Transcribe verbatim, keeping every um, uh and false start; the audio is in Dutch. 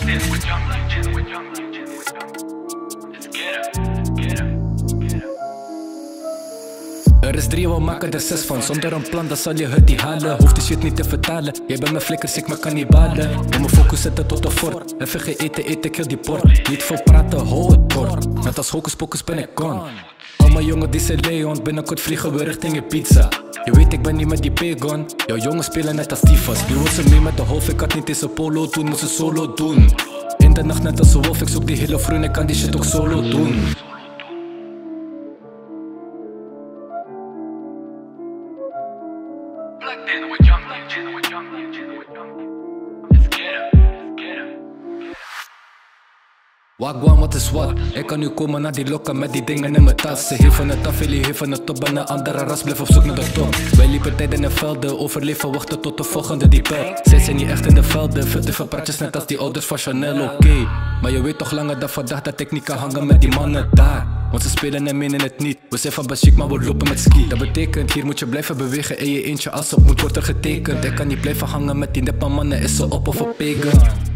in with young legend, with young legend, with young. Let's get up, get up, get up. Er is drie, we maken er zes van. Zonder een plan, dan zal je het niet halen. Hoeft de shit niet te vertalen. Jij bent mijn flikkers, ik maak kannibalen. Moet mijn focus zetten tot de fort. Even geen eten, eten, kill die port. Niet veel praten, hou het kort. Net als hocus pocus ben ik con. Al mijn jongen die zijn Leon. Binnenkort vliegen we richting je pizza. Je weet ik ben niet met die pagon. Jouw jongens spelen net als divas. Nu wil ze mee met de hoofd, ik had niet eens een polo doen. Moet ze solo doen. In de nacht net als een wolf, ik zoek die hele vrienden. Ik kan die shit ook solo doen. Plugged in with young legend, with young legend, with young. Let's get up, let's get up. Wagwan, wat is wat? Ik kan nu komen naar die lokken met die dingen in mijn tas. Ze geven het af, jullie geven het op en een andere ras blijft op zoek naar de top. Wij liepen tijd in de velden, overleven, wachten tot de volgende die pijl. Zij zijn niet echt in de velden, veel te veel praatjes net als die ouders van Chanel, oké okay. Maar je weet toch langer dan vandaag dat ik niet kan hangen met die mannen daar. Want ze spelen en menen het niet. We zijn van Bashik, maar we lopen met ski. Dat betekent, hier moet je blijven bewegen en je eentje als op moet worden getekend. Ik kan niet blijven hangen met die neppe mannen, is ze op of op pagan.